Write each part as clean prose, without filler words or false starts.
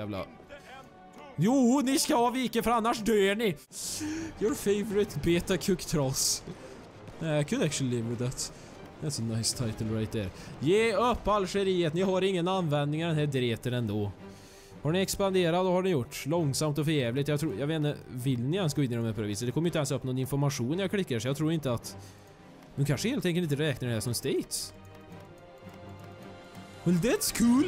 jävla... Jo, ni ska vika för annars dör ni! Your favorite beta cook-tross. I could actually live with that. That's a nice title right there. Ge upp Algeriet, ni har ingen användning av den här dreten ändå. Har ni expanderat och har ni gjort? Långsamt och förjävligt. Jag vet inte, vill ni ens gå in i de här på det viset? Det kommer inte ens upp någon information när jag klickar, så jag tror inte att... De kanske helt enkelt inte räknar det här som states. Well, that's cool!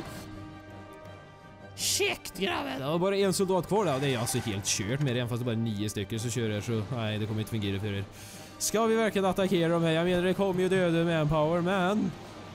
Shit, grabben! Ja, bara en soldat kvar där. Det är alltså helt kört med det, även fast det bara är 9 stycken så kör jag, så nej, det kommer inte fungera för er. Ska vi verkligen attackera dem här? Jag menar, det kommer ju döda manpower, man.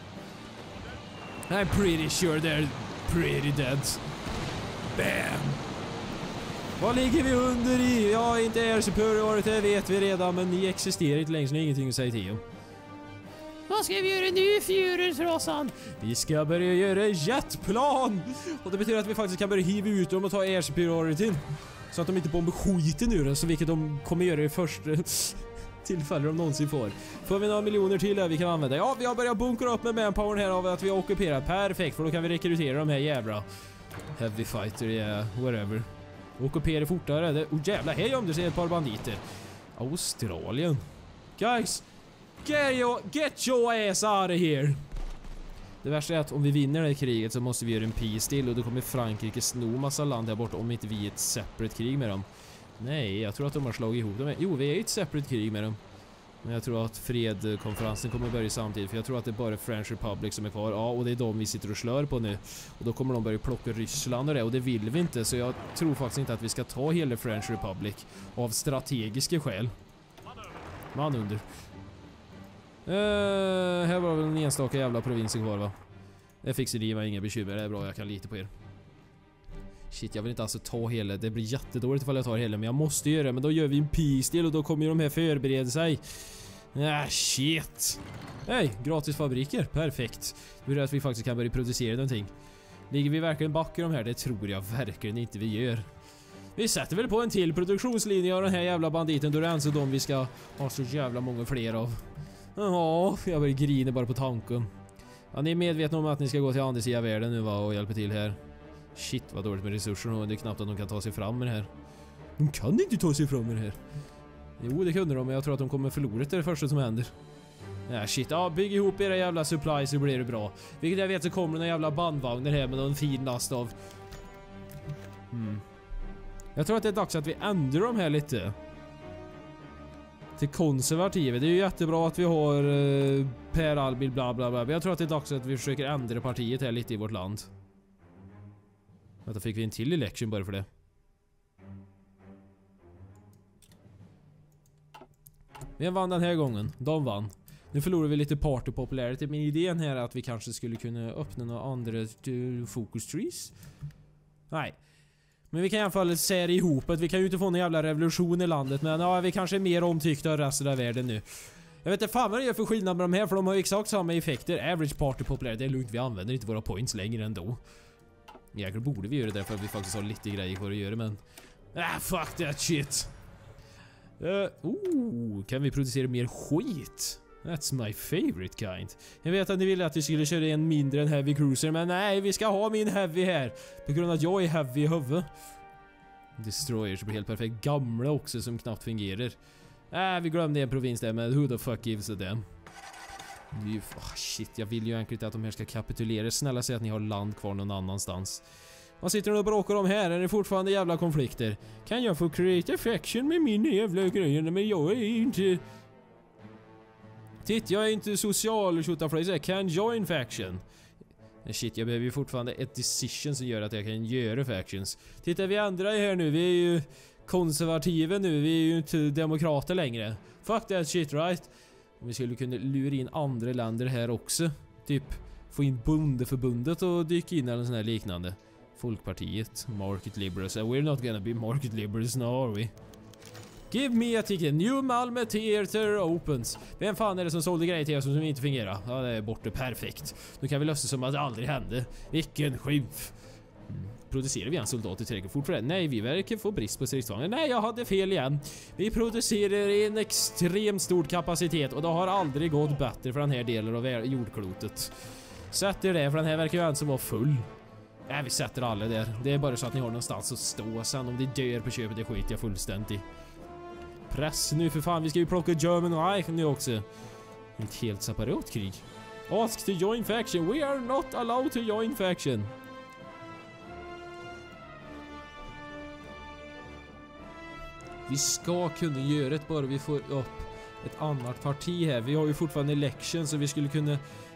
I'm pretty sure they're pretty dead. Bam! Vad ligger vi under i? Ja, inte är superiority, det vet vi redan, men ni existerar inte längre, så ni har ingenting att säga till om. Vad ska vi göra nu, fjurensrasan? Vi ska börja göra jetplan! Och det betyder att vi faktiskt kan börja hiva ut dem och ta air superiority. Så att de inte bombar skiten ur den, så vilket de kommer göra i första tillfälle de någonsin får. Får vi några miljoner till där vi kan använda? Ja, vi har börjat bunkra upp med manpower här av att vi har ockuperat. Perfekt, för då kan vi rekrytera de här jävla heavy fighter, yeah, whatever. Ockupera fortare. Jävlar, här gömde sig ett par banditer. Australien. Guys, get your ass out of here. Det värsta är att om vi vinner det här kriget så måste vi göra en peace deal, och då kommer Frankrike sno massa land där borta om inte vi är ett separate krig med dem. Nej, jag tror att de har slagit ihop dem. Jo, vi är ett separate krig med dem. Men jag tror att fredkonferensen kommer börja samtidigt, för jag tror att det är bara French Republic som är kvar. Ja, och det är de vi sitter och slör på nu. Och då kommer de börja plocka Ryssland och det vill vi inte. Så jag tror faktiskt inte att vi ska ta hela French Republic av strategiska skäl. Man under. Här var väl en enstaka jävla provins kvar, va? Det fixar det, var inga bekymmer. Det är bra, jag kan lita på er. Shit, jag vill inte alltså ta hela. Det blir jättedåligt ifall jag tar hela, men jag måste göra det. Men då gör vi en peace deal och då kommer ju de här förbereda sig. Shit. Hej, gratis fabriker. Perfekt. Det betyder att vi faktiskt kan börja producera någonting. Ligger vi verkligen back i de här? Det tror jag verkligen inte vi gör. Vi sätter väl på en till produktionslinje av den här jävla banditen, då det är alltså de vi ska ha så jävla många fler av. Ja, jag börjar grina bara på tanken. Ja, ni är medvetna om att ni ska gå till andra sidan världen nu, va, och hjälpa till här. Shit, vad dåligt med resurser, och det är knappt att de kan ta sig fram med det här. De kan inte ta sig fram med det här. Jo, det kunde de, men jag tror att de kommer förlora det första som händer. Shit, ja, bygg ihop era jävla supplies så blir det bra. Vilket jag vet så kommer det några jävla bandvagnar här med någon fin last av. Jag tror att det är dags att vi ändrar de här lite. Till konservativa. Det är ju jättebra att vi har Per Albin bla bla bla. Jag tror att det är dags att vi försöker ändra partiet här lite i vårt land. Då fick vi en till election bara för det. Vem vann den här gången? De vann. Nu förlorar vi lite party popularity, men idén här är att vi kanske skulle kunna öppna några andra focus trees. Nej. Men vi kan i alla fall sära ihop att vi kan ju inte få någon jävla revolution i landet, men ja, vi kanske är mer omtyckta av resten av världen nu. Jag vet inte fan vad det gör för skillnad med de här, för de har ju exakt samma effekter. Average party popularity, det är lugnt, vi använder inte våra points längre ändå. Jäklar, borde vi göra det för att vi faktiskt har lite grejer kvar att göra, men... fuck that shit! Kan vi producera mer skit? That's my favorite kind. Jag vet att ni ville att vi skulle köra en mindre än heavy cruiser, men nej, vi ska ha min heavy här. På grund av att jag är heavy i huvudet. Destroyers blir helt perfekt. Gamla också som knappt fungerar. Vi glömde en provins där, men who the fuck gives a damn? Shit, jag vill ju egentligen att de här ska kapitulera. Snälla säg att ni har land kvar någon annanstans. Vad sitter ni och bråkar om här? Är det fortfarande jävla konflikter? Kan jag få create affection med min jävla grejer? Men jag är inte... Titt, jag är inte social shooter, can join faction. Shit, jag behöver ju fortfarande ett decision som gör att jag kan göra factions. Titta, vi andra är här nu. Vi är ju konservativa nu. Vi är ju inte demokrater längre. Fuck that shit, right? Om vi skulle kunna lura in andra länder här också. Typ få in bondeförbundet och dyka in eller sån här liknande. Folkpartiet, market liberals. We're not gonna be market liberals now, are we? Give me a ticket. New Malmö Theater opens. Vem fan är det som sålde grejer till oss som inte fungerar? Ja, det är borta. Perfekt. Nu kan vi lösa som att det aldrig hände. Vilken skymf. Producerar vi en soldat i tillräckligt fort för det? Nej, vi verkar få brist på stridsvagnar. Nej, jag hade fel igen. Vi producerar en extremt stor kapacitet och det har aldrig gått bättre för den här delen av jordklotet. Sätt er det, för den här verkar ju en som var full. Nej, vi sätter alla där. Det är bara så att ni har någonstans att stå. Sen om de dör på köpet, det skiter jag fullständigt i. Press nu för fan, vi ska ju plocka German Reich nu också. Ett helt separat krig. Ask to join faction. We are not allowed to join faction. Vi ska kunna göra det bara vi får upp ett annat parti här. Vi har ju fortfarande election så vi skulle kunna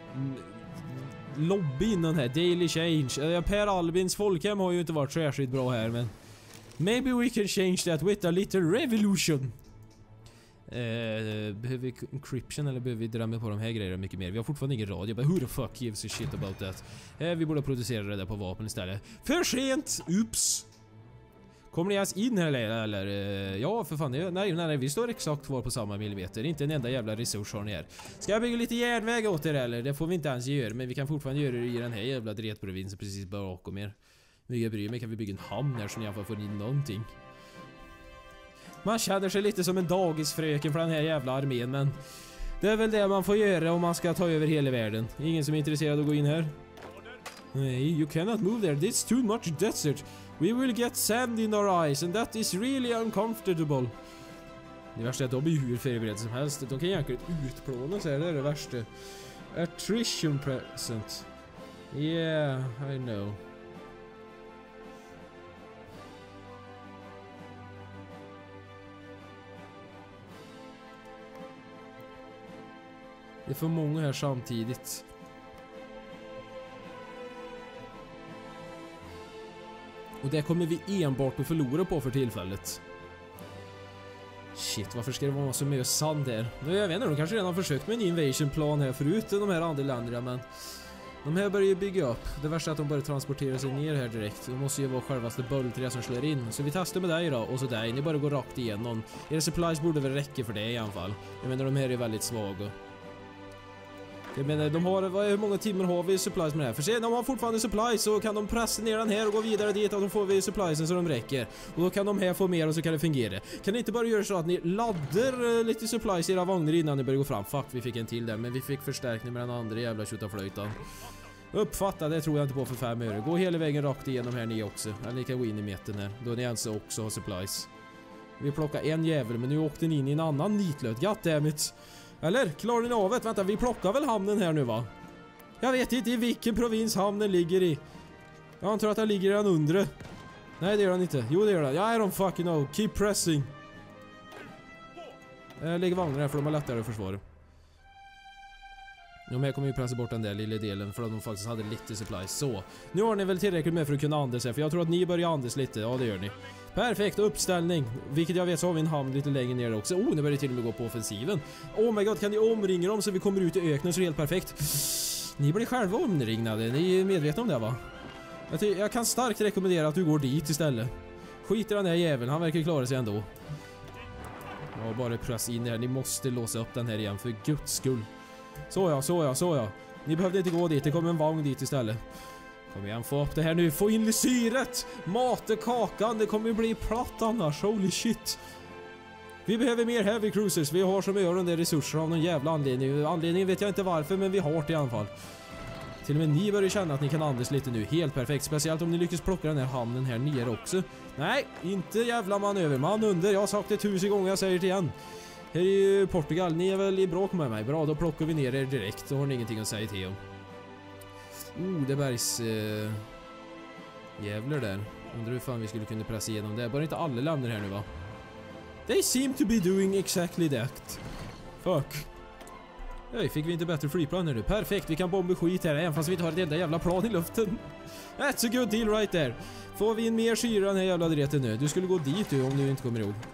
lobby in den här Daily Change. Per Albins folkhem har ju inte varit särskilt bra här, men maybe we can change that with a little revolution. Behöver vi encryption eller behöver vi drämma på de här grejerna mycket mer? Vi har fortfarande ingen radio. But who the fuck gives a shit about that? Vi borde producera det där på vapen istället. För sent! Oops! Kommer ni ens in här eller? Ja, för fan. Nej, vi står exakt kvar på samma millimeter. Inte en enda jävla resurs har ni här. Ska jag bygga lite järnväg åt er eller? Det får vi inte ens göra, men vi kan fortfarande göra det i den här jävla dretprovinsen precis bakom er. Mycket bryr mig, kan vi bygga en hamn här så ni i alla fall får in någonting. Man känner sig lite som en dagisfröken för den här jävla armén, men det är väl det man får göra om man ska ta över hela världen. Ingen som är intresserad av att gå in här? Nej, you cannot move there. It's too much desert. We will get sand in our eyes and that is really uncomfortable. Det värsta är att de är ju hur förberedda som helst. De kan egentligen utplåna sig, det är det värsta. Attrition present. Yeah, I know. Det är för många här samtidigt. Och det kommer vi enbart att förlora på för tillfället. Shit, varför ska det vara så mycket sand där? Nu, jag vet inte, de kanske redan har försökt med en invasion-plan här förut de här andra länderna, men de här börjar ju bygga upp. Det värsta är att de börjar transportera sig ner här direkt. Det måste ju vara självaste böldträ som slår in. Så vi testar med dig då, och så där. Ni bara går rakt igenom. Era supplies borde väl räcka för det i alla fall. Jag menar, de här är väldigt svaga. Jag menar, de har, hur många timmar har vi supplies med det här? För sen, de har fortfarande supplies så kan de pressa ner den här och gå vidare dit och då får vi suppliesen så de räcker. Och då kan de här få mer och så kan det fungera. Kan ni inte bara göra så att ni laddar lite supplies i era vagnar innan ni börjar gå fram? Fuck, vi fick en till där, men vi fick förstärkning med den andra jävla tjutaflöjtan. Uppfatta, det tror jag inte på för 5 öre. Gå hela vägen rakt igenom här ni också. Eller ni kan gå in i mitten här. Då ni alltså också har supplies. Vi plockar en jävel, men nu åkte ni in i en annan nitlöt. Goddammit. Eller? Klarar ni av det? Vänta, vi plockar väl hamnen här nu va? Jag vet inte i vilken provins hamnen ligger i. Jag antar att den ligger i den undre. Nej, det gör den inte. Jo, det gör den. I don't fucking know. Keep pressing. Lägg vagnar här för de har lättare att försvara. De här kommer ju pressa bort den där lilla delen för att de faktiskt hade lite supplies. Så, nu har ni väl tillräckligt med för att kunna andas här, för jag tror att ni börjar andas lite. Ja, det gör ni. Perfekt, uppställning. Vilket jag vet så har vi en hamn lite längre ner också. Nu börjar det till och med gå på offensiven. Oh my god, kan ni omringa dem så vi kommer ut i öknen så det är helt perfekt. Ni blir själva omringade, ni är medvetna om det va? Jag kan starkt rekommendera att du går dit istället. Skit i den här jäveln, han verkar klara sig ändå. Ja, bara press in här, ni måste låsa upp den här igen för guds skull. Så ja. Ni behövde inte gå dit, det kommer en vagn dit istället. Kom igen, få upp det här nu, få in syret. Mata kakan, det kommer bli platt annars, holy shit. Vi behöver mer heavy cruisers, vi har som öron där resurser av någon jävla anledning. Anledningen vet jag inte varför, men vi har det i alla fall. Till och med ni börjar känna att ni kan andas lite nu, helt perfekt. Speciellt om ni lyckas plocka den här hamnen här nere också. Nej, inte jävla manöver, man under, jag har sagt det 1000 gånger, jag säger det igen. Här är ju Portugal, ni är väl i bråk med mig. Bra, då plockar vi ner er direkt. Då har ni ingenting att säga till om. Det bergs... jävlar där. Undrar hur fan vi skulle kunna pressa igenom det. Bara inte alla länder här nu va? They seem to be doing exactly that. Fuck. Nej, fick vi inte bättre flygplan nu? Perfekt, vi kan bomba skit här även fast vi inte har ett enda jävla plan i luften. That's a good deal right there. Får vi in mer syra den här jävla dreten nu? Du skulle gå dit du om du inte kommer ihåg.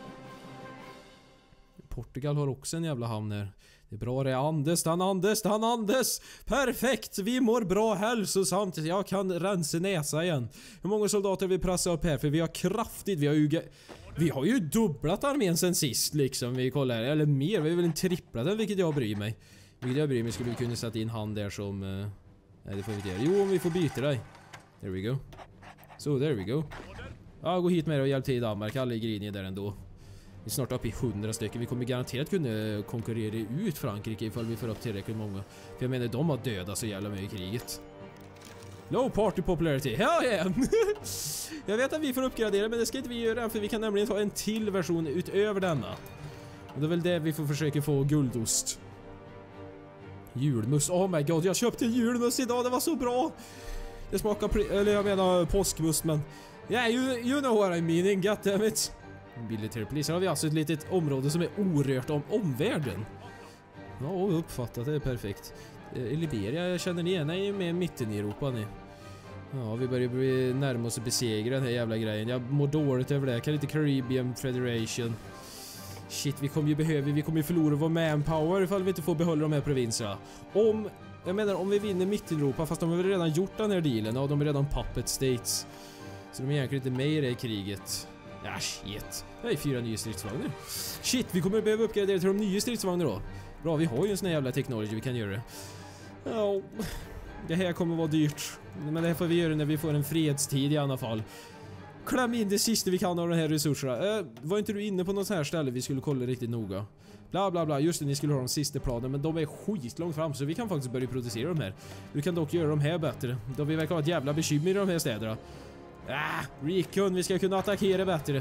Portugal har också en jävla hamn här. Det är bra det. Andes. Perfekt, vi mår bra hälsosamt. Jag kan rensa näsa igen. Hur många soldater vi pressar upp här? För vi har kraftigt, vi har ju dubblat armén sen sist liksom. Vi kollar, eller mer, vi har väl en tripplat den, vilket jag bryr mig. Skulle vi kunna sätta in hand där som... nej, det får vi inte göra. Jo, om vi får byta dig. There we go. So, there we go. Ja, gå hit med och hjälp till i Danmark. Alla ligger inne där ändå. Vi är snart uppe i 100 stycken. Vi kommer garanterat kunna konkurrera ut Frankrike ifall vi får upp tillräckligt många. För jag menar, de har dödat så jävla mycket i kriget. Low party popularity. Hell yeah! Jag vet att vi får uppgradera, men det ska inte vi göra, för vi kan nämligen ta en till version utöver denna. Och det är väl det vi får försöka få guldost. Julmust. Oh my god, jag köpte julmust idag, det var så bra. Det smakar eller jag menar påskmust, men yeah, you know what I mean, goddammit. Military police. Här har vi alltså ett litet område som är orört om omvärlden. Ja, uppfattat, det är perfekt. Liberia, känner ni igen er med mitten i Europa ni? Ja, vi börjar bli närma oss att besegra den här jävla grejen. Jag mår dåligt över det. Kan inte Caribbean Federation. Shit, vi kommer ju förlora vår manpower ifall vi inte får behålla de här provinserna. Om vi vinner Mitteleuropa, fast de har väl redan gjort den här dealen. Ja, de är redan puppet states. Så de är egentligen inte med i det kriget. Ja, shit. Det är 4 nya stridsvagnar. Shit, vi kommer behöva uppgradera till de nya stridsvagnar då. Bra, vi har ju en sån här jävla technology, vi kan göra det. Ja, det här kommer vara dyrt. Men det här får vi göra när vi får en fredstid i alla fall. Kläm in det sista vi kan av de här resurserna. Var inte du inne på något här ställe vi skulle kolla riktigt noga? Bla bla bla, just det, ni skulle ha de sista planen, men de är skitlångt fram så vi kan faktiskt börja producera de här. Du kan dock göra de här bättre. Då vi verkar ha ett jävla bekymmer i de här städerna. Recon, vi ska kunna attackera bättre.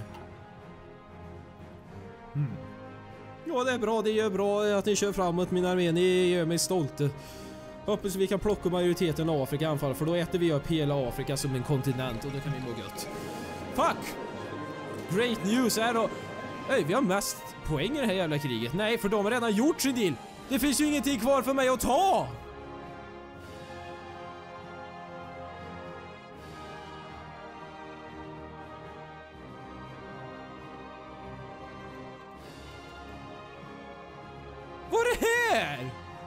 Ja, det är bra, det är bra att ni kör framåt min armé, ni gör mig stolta. Hoppas vi kan plocka majoriteten av Afrika i anfall, för då äter vi upp hela Afrika som en kontinent och då kan vi må gött. Fuck! Great news är då... vi har mest poäng i det här jävla kriget. Nej, för de har redan gjort sin deal. Det finns ju ingenting kvar för mig att ta! Vad är det här?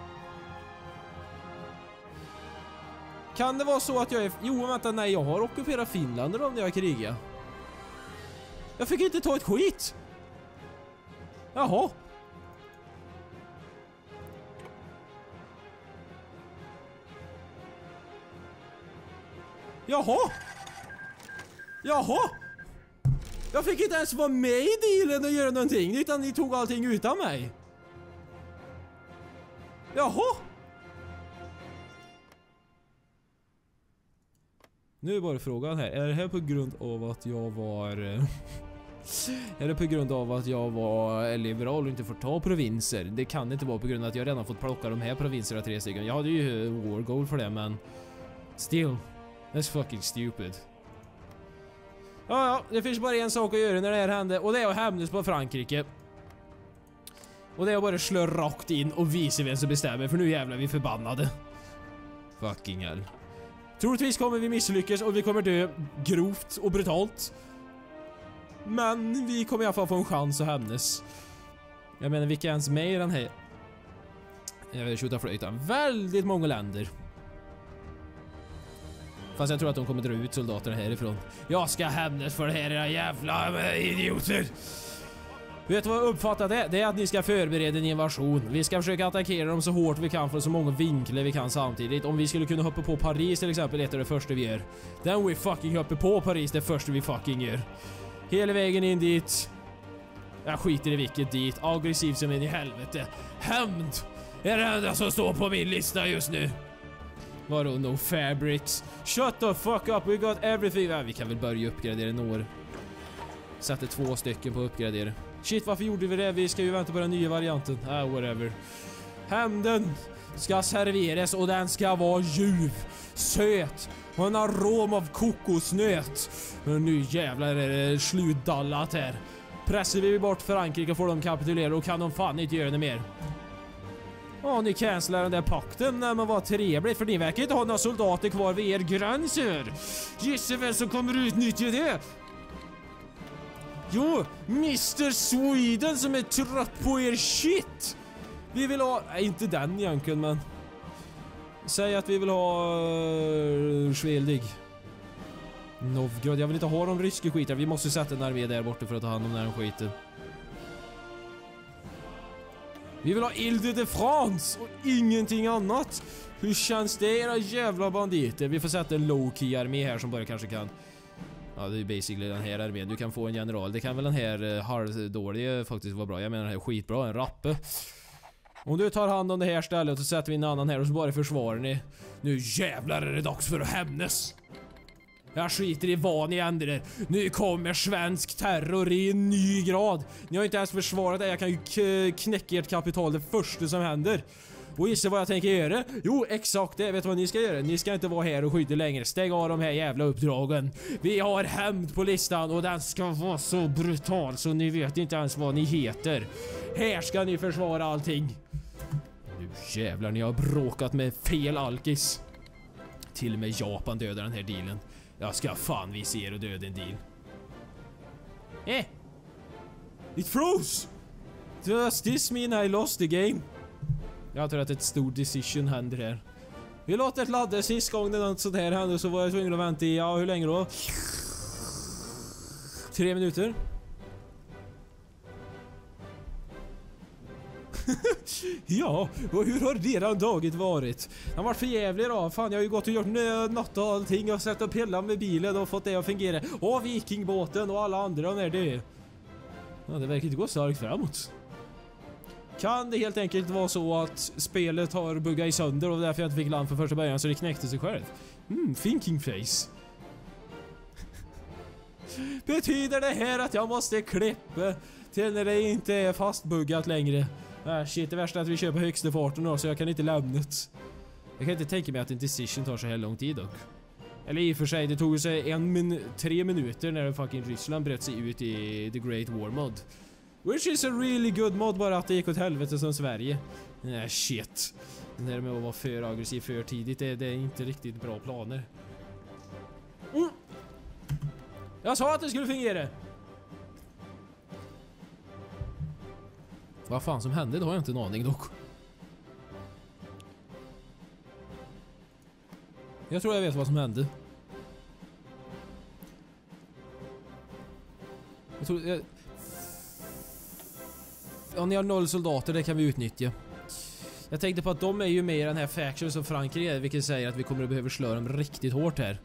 Kan det vara så att jag är... Jo, vänta, nej, jag har ockuperat Finland då när jag krigar. Jag fick inte ta ett skit. Jaha. Jaha. Jag fick inte ens vara med i dealen och göra någonting, utan ni tog allting utan mig. Jaha. Nu är bara frågan här. Är det här på grund av att jag var... är det på grund av att jag var liberal och inte får ta provinser? Det kan inte vara på grund av att jag redan fått plocka de här provinserna 3 stycken. Jag hade ju war goal för det, men... Still. That's fucking stupid. Ja, det finns bara en sak att göra när det här hände. Och det är att hämnas på Frankrike. Och det är att bara slå rakt in och visa vem som bestämmer. För nu jävlar vi förbannade. Fucking hell. Troligtvis kommer vi misslyckas och vi kommer dö grovt och brutalt. Men vi kommer i alla fall få en chans att hämnas. Jag menar, vilka är ens med i den här? Jag vill skjuta flöjtan. Väldigt många länder. Fast jag tror att de kommer dra ut soldaterna härifrån. Jag ska hämnas för det här era jävla idioter. Vet du vad jag uppfattar det? Det är att ni ska förbereda en invasion. Vi ska försöka attackera dem så hårt vi kan från så många vinklar vi kan samtidigt. Om vi skulle kunna hoppa på Paris till exempel, det är det första vi gör. Then we fucking hoppar på Paris, det första vi fucking gör. Hela vägen in dit. Jag skiter i vilket dit. Aggressiv som in i helvete. Hämnd är det enda som står på min lista just nu. Vadå, no fabrics? Shut the fuck up, we got everything. Vi kan väl börja uppgradera några. Sätter 2 stycken på uppgradera. Shit, varför gjorde vi det? Vi ska ju vänta på den nya varianten. Whatever. Hämnden ska serveras och den ska vara ljuv, söt och en arom av kokosnöt. Men nu jävlar är det slutdallat här. Pressar vi bort Frankrike får de kapitulera och kan de fan inte göra det mer. Ni cancelar den där pakten när man var trevligt, för ni verkar inte ha några soldater kvar vid er gränser. Gissa vem som kommer utnyttja det? Jo, Mr. Sweden som är trött på er shit. Vi vill ha... Nej, inte den egentligen, men... Säg att vi vill ha... Schweldig. Novgorod. Jag vill inte ha de ryska skitar. Vi måste sätta en armé där borta för att ta hand om den här skiten. Vi vill ha Ile de France och ingenting annat. Hur känns det, era jävla banditer? Vi får sätta en low-key armé här som bara kanske kan... Ja, det är basically den här armén. Du kan få en general. Det kan väl den här halvdåliga faktiskt vara bra. Jag menar den här skitbra. En rappe. Om du tar hand om det här stället och sätter vi en annan här och så bara försvarar ni. Nu jävlar är det dags för att hämnas. Jag skiter i vad ni ändrar. Nu kommer svensk terror i en ny grad. Ni har inte ens försvarat det. Jag kan ju knäcka ert kapital det första som händer. Och gissa vad jag tänker göra? Jo, exakt det. Vet du vad ni ska göra? Ni ska inte vara här och skydda längre. Stäng av de här jävla uppdragen. Vi har hämnd på listan och den ska vara så brutal så ni vet inte ens vad ni heter. Här ska ni försvara allting. Nu jävlar, ni har bråkat med fel alkis. Till och med Japan dödar den här dealen. Jag ska fan visa er och döda en deal. It froze! Does this mean I lost the game? Jag tror att ett stort decision händer här. Vi låter ett ladda sist gången något sånt här hände så var jag tvungen att vänta i, ja hur länge då? 3 minuter. Ja, och hur har deras daget varit? Han har varit för jävlig då. Fan, jag har ju gått och gjort natt och allting. Jag har sett upp hela med bilen och fått det att fungera. Och vikingbåten och alla andra när det. Ja, det verkar inte gå starkt framåt. Kan det helt enkelt vara så att spelet har buggat i sönder och därför jag inte fick land för första början så det knäckte sig själv? Thinking face. Betyder det här att jag måste klippa till när det inte är fastbuggat längre? Shit, det värsta är att vi köper högsta farten då, så jag kan inte lämna det. Jag kan inte tänka mig att en decision tar så här lång tid dock. Eller i och för sig, det tog sig 3 minuter när fucking Ryssland bröt sig ut i The Great War mod. Which is a really good mod, bara att det gick åt helvete som Sverige. Shit. Det där med att vara för aggressiv för tidigt, det är inte riktigt bra planer. Jag sa att det skulle fungera. Vad fan som hände, det har jag inte en aning dock. Jag tror jag vet vad som hände. Jag tror... Ja, ni har 0 soldater, det kan vi utnyttja. Jag tänkte på att de är ju med i den här faction som Frankrike är, vilket säger att vi kommer att behöva slå dem riktigt hårt här.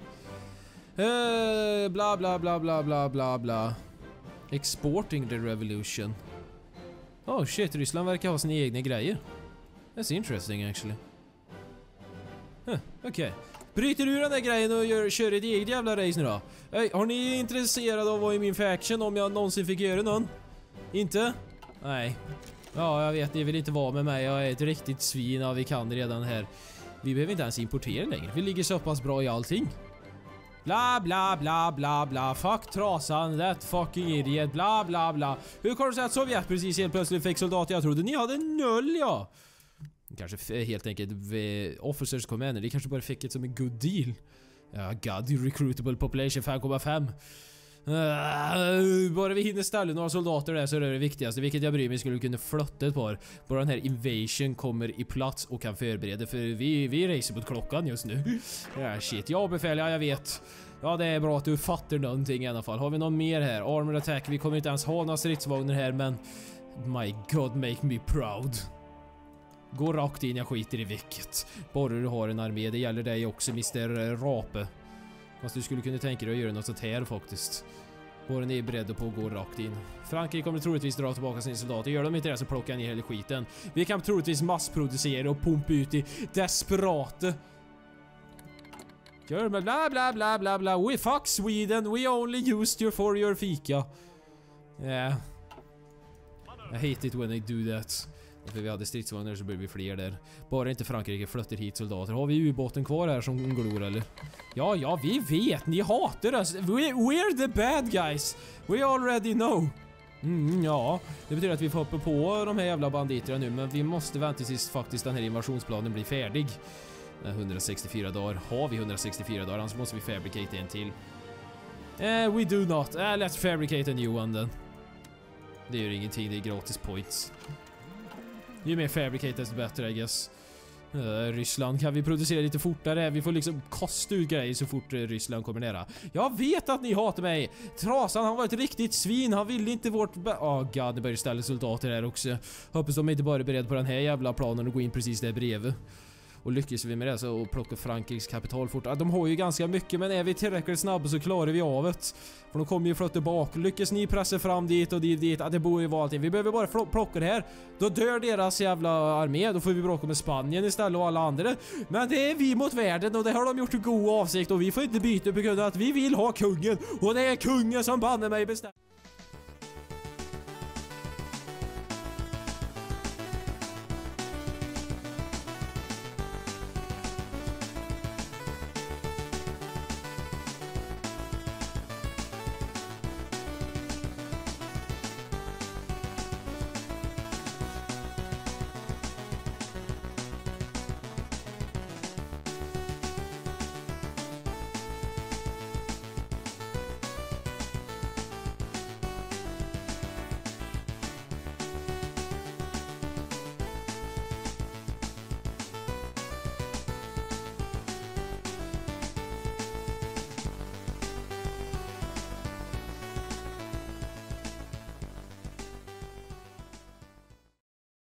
Bla bla bla bla bla bla bla. Exporting the revolution. Oh shit, Ryssland verkar ha sina egna grejer. That's interesting actually. Okej. Bryter du den där grejen och kör ett eget jävla race nu då? Har ni intresserade av att vara i min faction om jag någonsin fick göra någon? Inte? Nej. Ja, jag vet, ni vill inte vara med mig. Jag är ett riktigt svin. Ja, vi kan redan här. Vi behöver inte ens importera längre. Vi ligger så pass bra i allting. Bla bla bla bla bla. Fuck trasan, that fucking idiot. Bla bla bla. Hur kommer det sig att Sovjet precis helt plötsligt fick soldater? Jag trodde ni hade 0, ja. Kanske helt enkelt officers commander. Det kanske bara fick ett som en good deal. Ja, god, recruitable population 5,5. Bara vi hinner ställa några soldater där så är det viktigaste. Vilket jag bryr mig skulle kunna flotta ett par. Bara den här invasion kommer i plats och kan förbereda. För vi racer mot klockan just nu. Ja, shit. Jag befäl, ja, jag vet. Ja, det är bra att du fattar någonting i alla fall. Har vi någon mer här? Armor attack. Vi kommer inte ens ha några stridsvagnar här, men... My god, make me proud. Gå rakt in, jag skiter i vilket. Bara du har en armé, det gäller dig också, Mr. Rape. Fast du skulle kunna tänka dig att göra något sånt här faktiskt. Bara ni är beredda på att gå rakt in. Frankrike kommer troligtvis dra tillbaka sina soldater. Gör de inte det så plockar ni hela skiten. Vi kan troligtvis massproducera och pumpa ut i desperata. Gör med bla bla bla bla bla. We fuck Sweden, we only used you for your fika. Yeah. I hate it when they do that. För vi hade stridsvagnar så blir vi fler där. Bara inte Frankrike flyttar hit soldater. Har vi ubåten kvar här som glor eller? Ja, vi vet. Ni hatar oss. We're the bad guys. We already know. Ja, det betyder att vi får hoppa på de här jävla banditerna nu. Men vi måste vänta tills faktiskt den här invasionsplanen blir färdig. 164 dagar. Har vi 164 dagar? Annars måste vi fabricate en till. We do not. Let's fabricate a new one then. Det gör ingenting, det är gratis points. Ju mer fabricate desto bättre, I guess. Ryssland, kan vi producera lite fortare? Vi får liksom kosta ut grejer så fort Ryssland kommer nära. Jag vet att ni hatar mig. Trasan, han var ett riktigt svin. Han ville inte vårt... god, det börjar ställa soldater här också. Hoppas de inte bara är beredda på den här jävla planen och gå in precis där bredvid. Och lyckas vi med det så och plocka Frankrikes kapital fort. De har ju ganska mycket, men är vi tillräckligt snabba så klarar vi av det. För de kommer ju flytta bak. Lyckas ni pressa fram dit och dit, det borde ju vara allting. Vi behöver bara plocka det här. Då dör deras jävla armé. Då får vi bråka med Spanien istället och alla andra. Men det är vi mot världen och det har de gjort i god avsikt och vi får inte byta på grund av att vi vill ha kungen. Och det är kungen som banner mig bestämt.